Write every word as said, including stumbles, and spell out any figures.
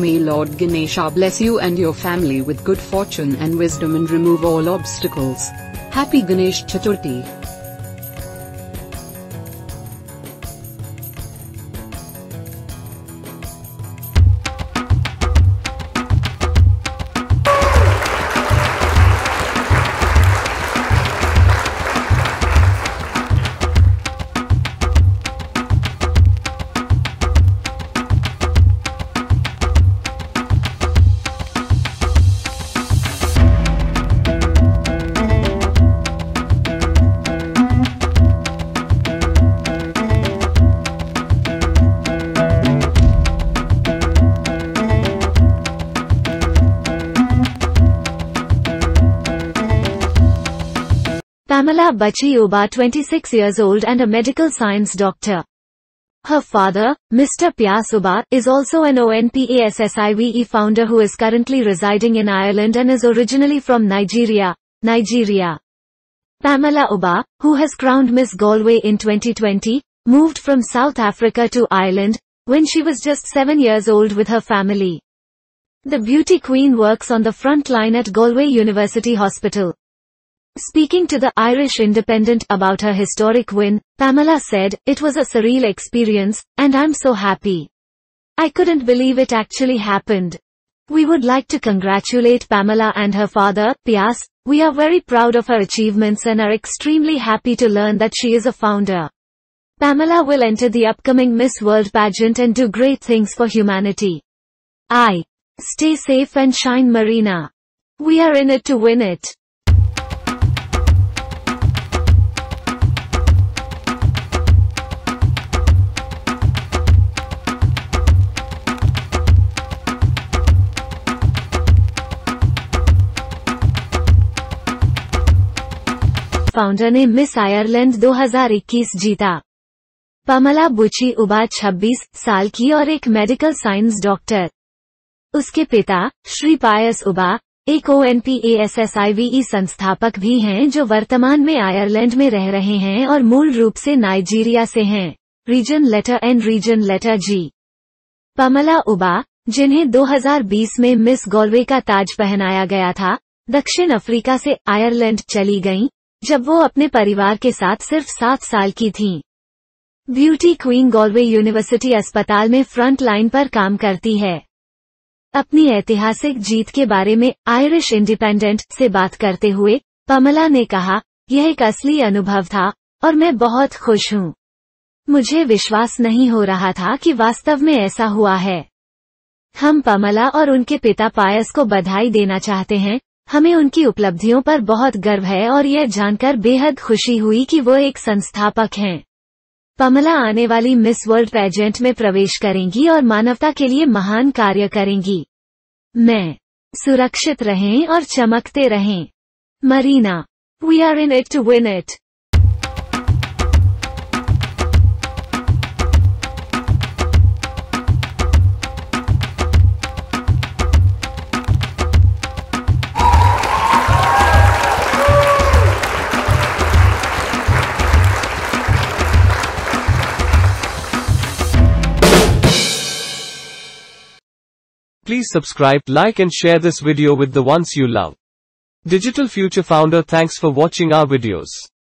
May Lord Ganesha bless you and your family with good fortune and wisdom and remove all obstacles. Happy Ganesh Chaturthi. Pamela Buchi Uba, twenty-six years old and a medical science doctor. Her father, Mister Pyas Uba, is also an ONPASSIVE founder who is currently residing in Ireland and is originally from Nigeria, Nigeria. Pamela Uba, who has crowned Miss Galway in twenty twenty, moved from South Africa to Ireland when she was just seven years old with her family. The beauty queen works on the front line at Galway University Hospital. Speaking to the Irish Independent about her historic win, Pamela said, "It was a surreal experience, and I'm so happy. I couldn't believe it actually happened. We would like to congratulate Pamela and her father, Pyas. We are very proud of her achievements and are extremely happy to learn that she is a founder. Pamela will enter the upcoming Miss World pageant and do great things for humanity. I. Stay safe and shine, Marina. We are in it to win it." Founder ने miss Ireland दो हज़ार इक्कीस जीता। पमला बुची उबा छब्बीस साल की और एक मेडिकल साइंस डॉक्टर। उसके पिता श्री पायस उबा एक ओएनपीएसएसआईवीई संस्थापक भी हैं जो वर्तमान में आयरलैंड में रह रहे हैं और मूल रूप से नाइजीरिया से हैं। Region letter N region letter G. Pamela Uba, जिन्हें दो हज़ार बीस में मिस गॉलवे का ताज पहनाया गया था, दक्षिण अफ्रीका से आयरलैंड चली गईं, जब वो अपने परिवार के साथ सिर्फ सात साल की थीं। ब्यूटी क्वीन गॉलवे यूनिवर्सिटी अस्पताल में फ्रंट लाइन पर काम करती है। अपनी ऐतिहासिक जीत के बारे में आयरिश इंडिपेंडेंट से बात करते हुए पमला ने कहा, "यह एक असली अनुभव था और मैं बहुत खुश हूँ। मुझे विश्वास नहीं हो रहा था कि वास्तव में ऐसा हुआ है। हम पमला और उनके पिता पायस को बधाई देना चाहते हैं। हमें उनकी उपलब्धियों पर बहुत गर्व है और यह जानकर बेहद खुशी हुई कि वो एक संस्थापक हैं। पमला आने वाली मिस वर्ल्ड पेजेंट में प्रवेश करेंगी और मानवता के लिए महान कार्य करेंगी। मैं सुरक्षित रहें और चमकते रहें। Marina, we are in it to win it." Please subscribe, like and share this video with the ones you love. Digital Future Founder, thanks for watching our videos.